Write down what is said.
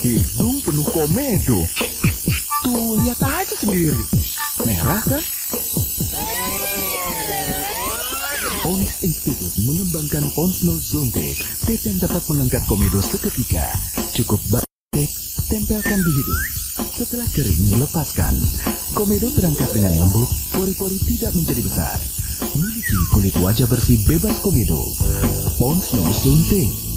Hidung penuh komedo. Tuh, lihat aja sendiri. Merah kan? Onyx Institute mengembangkan Pons No Zonte, tape yang dapat mengangkat komedo seketika. Cukup baik, tempelkan di hidung. Setelah kering, lepaskan. Komedo terangkat dengan lembut, pori-pori tidak menjadi besar. Miliki kulit wajah bersih bebas komedo. Pons No Zonte.